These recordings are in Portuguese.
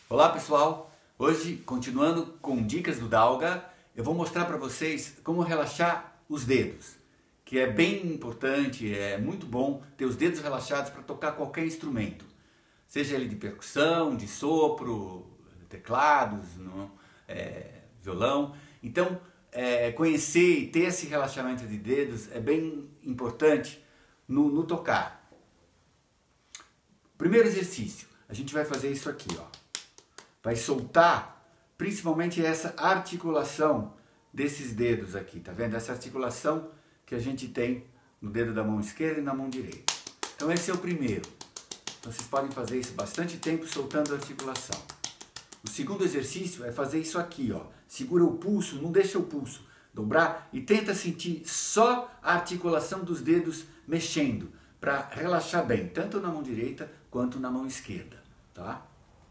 Olá pessoal, hoje continuando com dicas do Dalga, eu vou mostrar para vocês como relaxar os dedos, que é bem importante, é muito bom ter os dedos relaxados para tocar qualquer instrumento, seja ele de percussão, de sopro, teclados, violão. Então, conhecer e ter esse relaxamento de dedos é bem importante no tocar. Primeiro exercício, a gente vai fazer isso aqui, ó. Vai soltar principalmente essa articulação desses dedos aqui, tá vendo? Essa articulação que a gente tem no dedo da mão esquerda e na mão direita. Então esse é o primeiro. Então vocês podem fazer isso bastante tempo soltando a articulação. O segundo exercício é fazer isso aqui, ó. Segura o pulso, não deixa o pulso dobrar e tenta sentir só a articulação dos dedos mexendo para relaxar bem, tanto na mão direita quanto na mão esquerda, tá?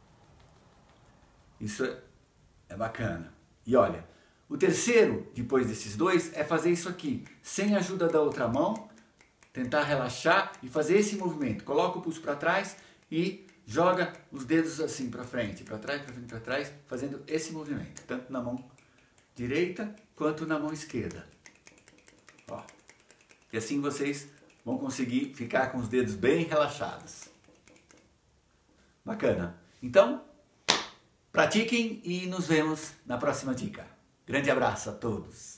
Isso é bacana. E olha, o terceiro, depois desses dois, é fazer isso aqui, sem a ajuda da outra mão, tentar relaxar e fazer esse movimento. Coloca o pulso para trás e joga os dedos assim para frente, para trás, para frente, para trás, fazendo esse movimento, tanto na mão direita quanto na mão esquerda. Ó. E assim vocês vão conseguir ficar com os dedos bem relaxados. Bacana. Então, pratiquem e nos vemos na próxima dica. Grande abraço a todos!